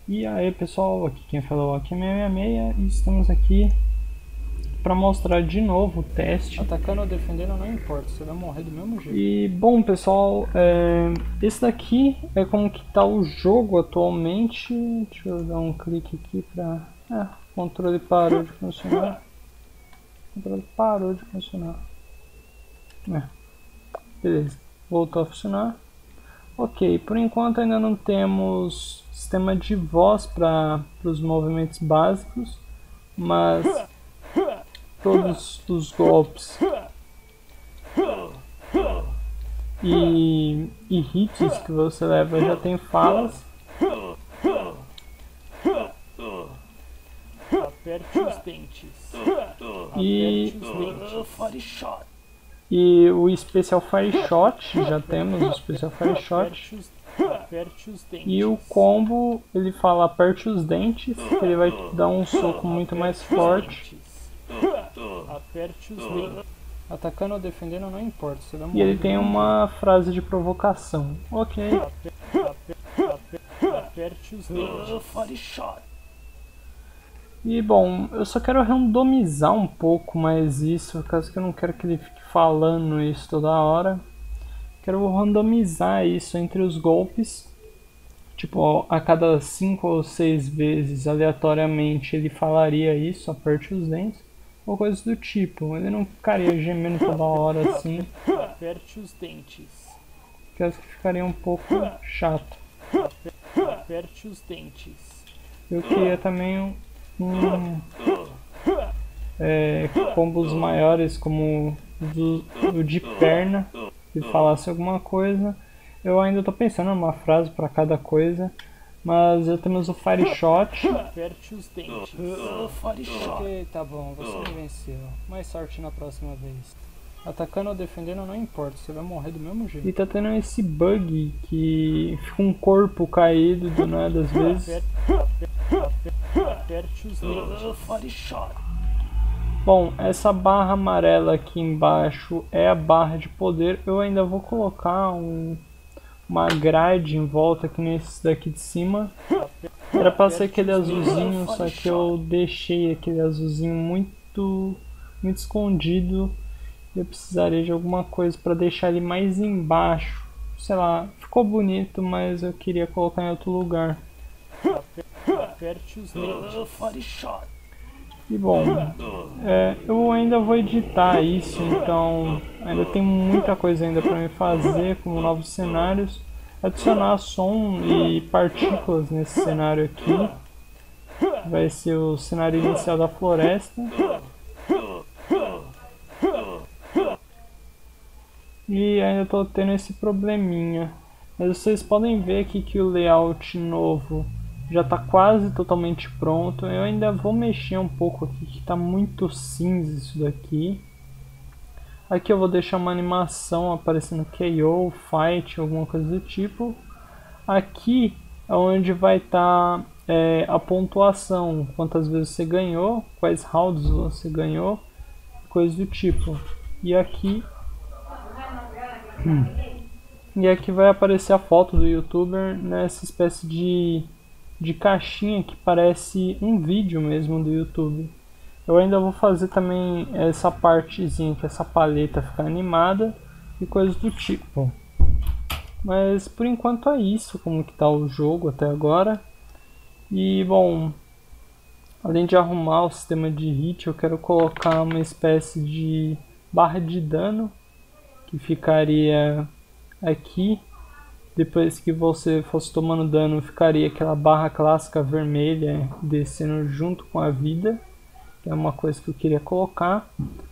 E aí pessoal, aqui quem falou aqui é 666 e estamos aqui para mostrar de novo o teste. Atacando ou defendendo não importa, você vai morrer do mesmo jeito. E bom pessoal, esse daqui é como que tá o jogo atualmente. Deixa eu dar um clique aqui para... o controle parou de funcionar. O controle parou de funcionar. Beleza, voltou a funcionar. Ok, por enquanto ainda não temos sistema de voz para os movimentos básicos, mas todos os golpes e hits que você leva já tem falas. Aperte os dentes. E, Aperte os dentes. Fire shot. e o Special Fire Shot, já temos o Special Fire Shot. Aperte os dentes. E o combo, ele fala aperte os dentes, que ele vai te dar um soco muito mais forte. Aperte os dentes. Atacando ou defendendo não importa, você vai morrer. E ele tem uma frase de provocação. Ok. Aperte os dentes. Fire shot. E bom, eu só quero randomizar um pouco mais isso, caso que eu não quero que ele fique falando isso toda hora. Quero randomizar isso entre os golpes. Tipo, a cada 5 ou 6 vezes, aleatoriamente, ele falaria isso, aperte os dentes. Ou coisas do tipo, ele não ficaria gemendo toda hora assim. Aperte os dentes. Caso que ficaria um pouco chato. Aperte os dentes. Eu queria também combos maiores, como o de perna, que falasse alguma coisa. Eu ainda estou pensando numa frase para cada coisa, mas já temos o Fire Shot. Aperte os dentes. Fire shot. Ok, tá bom, você me venceu. Mais sorte na próxima vez. Atacando ou defendendo não importa, você vai morrer do mesmo jeito. E tá tendo esse bug que fica um corpo caído do nada às vezes. Aperte os dentes. Fire shot. Bom, essa barra amarela aqui embaixo é a barra de poder. Eu ainda vou colocar uma grade em volta aqui nesse daqui de cima. Era pra ser aquele azulzinho, só que eu deixei aquele azulzinho muito escondido. Eu precisaria de alguma coisa para deixar ele mais embaixo. Sei lá, ficou bonito, mas eu queria colocar em outro lugar. Aperte os dentes. Fire shot. E bom, eu ainda vou editar isso, então ainda tem muita coisa ainda para me fazer, como novos cenários, adicionar som e partículas nesse cenário aqui. Vai ser o cenário inicial da floresta. E ainda estou tendo esse probleminha. Mas vocês podem ver aqui que o layout novo já está quase totalmente pronto. Eu ainda vou mexer um pouco aqui, que está muito cinza isso daqui. Aqui eu vou deixar uma animação aparecendo KO, Fight, alguma coisa do tipo. Aqui é onde vai estar a pontuação, quantas vezes você ganhou, quais rounds você ganhou, coisa do tipo. E aqui vai aparecer a foto do youtuber nessa espécie de caixinha que parece um vídeo mesmo do YouTube. Eu ainda vou fazer também essa partezinha, que essa paleta ficar animada e coisas do tipo. Mas por enquanto é isso, como que tá o jogo até agora. E bom, além de arrumar o sistema de hit, eu quero colocar uma espécie de barra de dano que ficaria aqui. Depois que você fosse tomando dano, ficaria aquela barra clássica vermelha descendo junto com a vida, que é uma coisa que eu queria colocar.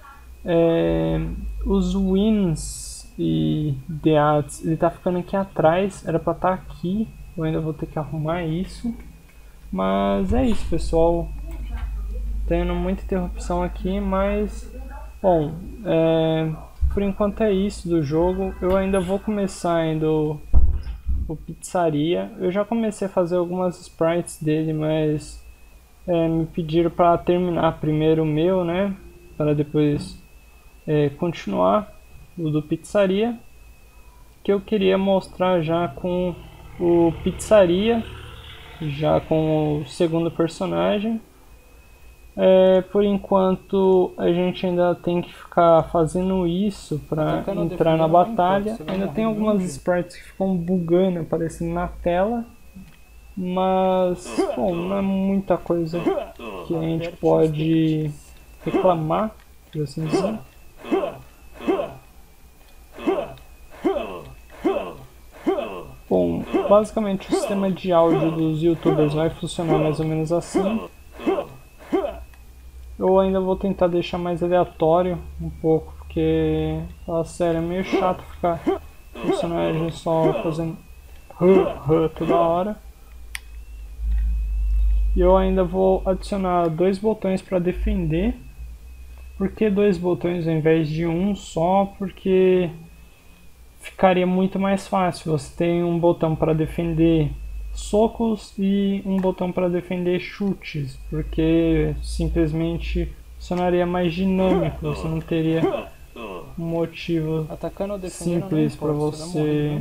Os wins e deaths, ele tá ficando aqui atrás, era para estar aqui, eu ainda vou ter que arrumar isso. Mas é isso, pessoal, tendo muita interrupção aqui, mas bom, por enquanto é isso do jogo. Eu ainda vou começar ainda o Pizzaria. Eu já comecei a fazer algumas sprites dele, mas me pediram para terminar primeiro o meu, né, para depois continuar o do Pizzaria, que eu queria mostrar já com o Pizzaria já com o segundo personagem. Por enquanto a gente ainda tem que ficar fazendo isso para entrar na batalha. Ainda tem algumas sprites que ficam bugando, aparecendo na tela. Mas, bom, não é muita coisa que a gente pode reclamar, por assim dizer. Bom, basicamente o sistema de áudio dos youtubers vai funcionar mais ou menos assim. Eu ainda vou tentar deixar mais aleatório um pouco, porque, fala sério, é meio chato ficar o personagem só fazendo toda hora. E eu ainda vou adicionar 2 botões para defender. Por que 2 botões ao invés de um só? Porque ficaria muito mais fácil. Você tem um botão para defender socos e um botão para defender chutes, porque simplesmente funcionaria mais dinâmico. Você não teria um motivo simples para você,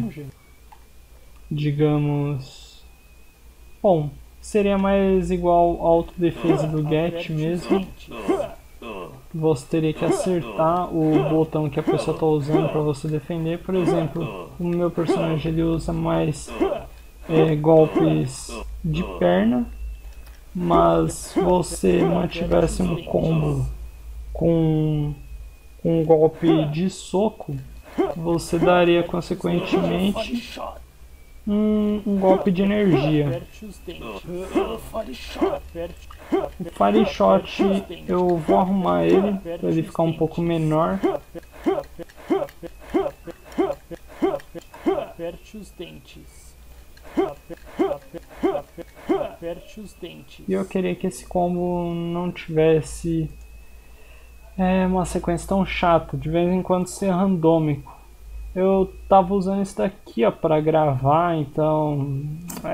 digamos, bom, seria mais igual a autodefesa do Get mesmo. Você teria que acertar o botão que a pessoa está usando para você defender. Por exemplo, o meu personagem ele usa mais golpes de perna, mas se você mantivesse um combo com um golpe de soco, você daria consequentemente um golpe de energia. O Fire Shot eu vou arrumar ele para ele ficar um pouco menor. Aperte os dentes. Aperte os dentes. E eu queria que esse combo não tivesse uma sequência tão chata, de vez em quando ser randômico. Eu tava usando isso daqui para gravar, então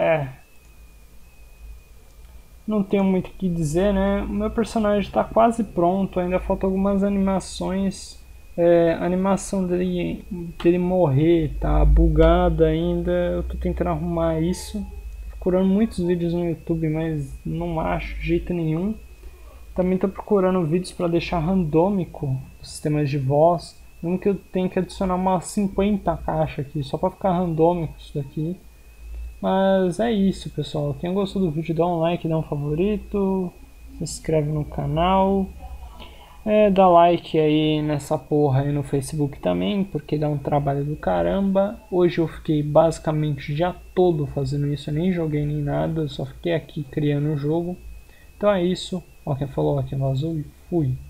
não tenho muito o que dizer, né? O meu personagem está quase pronto, ainda faltam algumas animações. A animação dele morrer tá bugada ainda, eu tô tentando arrumar isso. Tô procurando muitos vídeos no YouTube, mas não acho de jeito nenhum. Também tô procurando vídeos para deixar randômico os sistemas de voz. Mesmo que eu tenha que adicionar umas 50 caixas aqui, só para ficar randômico isso daqui. Mas é isso, pessoal. Quem gostou do vídeo, dá um like, dá um favorito, se inscreve no canal. Dá like aí nessa porra aí no Facebook também, porque dá um trabalho do caramba. Hoje eu fiquei basicamente o dia todo fazendo isso, eu nem joguei nem nada, eu só fiquei aqui criando o jogo. Então é isso, ó quem falou, ó quem vazou e fui.